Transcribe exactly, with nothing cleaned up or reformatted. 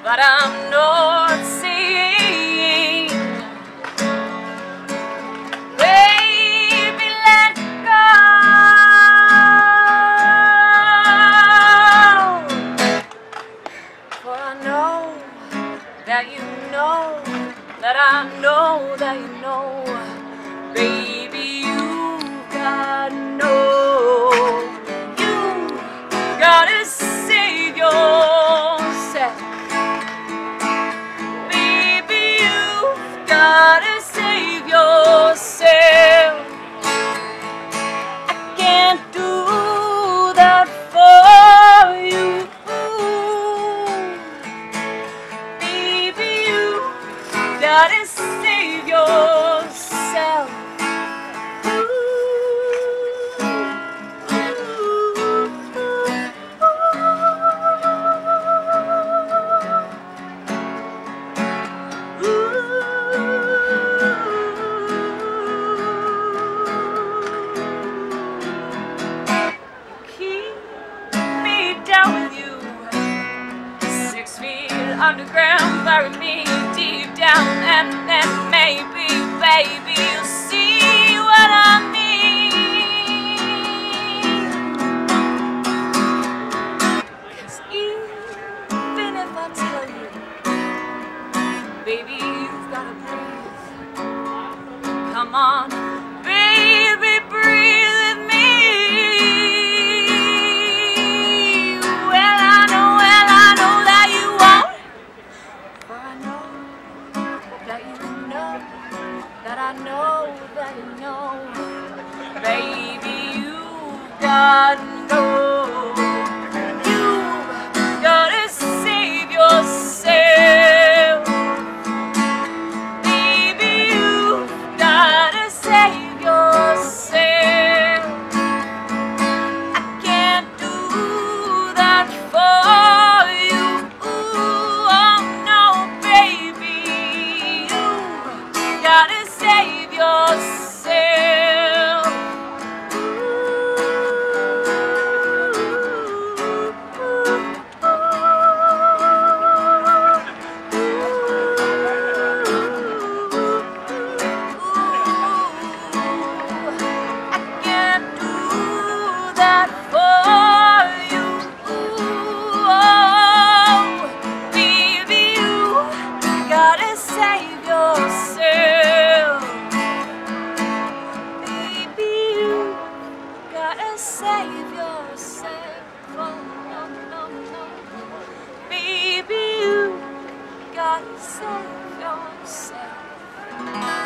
but I'm not seeing. Baby, let go, for I know that you know that I know that you know, baby, you gotta know, you gotta save yourself, baby, you gotta save yourself. I can't do that for you, baby, you gotta save yourself. Keep me down with you, six feet underground, bury me deep down, and then maybe, baby, you'll see what I mean. 'Cause even if I tell you, baby, you've gotta breathe. Come on, baby, breathe with me. Well, I know, well, I know that you won't, for I know that you know, that I know that you know, baby, you gotta know, you gotta save yourself, baby, you gotta save yourself. I can't do that for you, oh no, baby, you gotta save yourself. I can't do that for you, oh, baby, you gotta save yourself, baby, you gotta save yourself, oh, no, no, no, baby, you gotta save yourself.